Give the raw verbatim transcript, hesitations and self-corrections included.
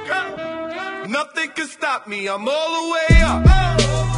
Nothing can stop me, I'm all the way up.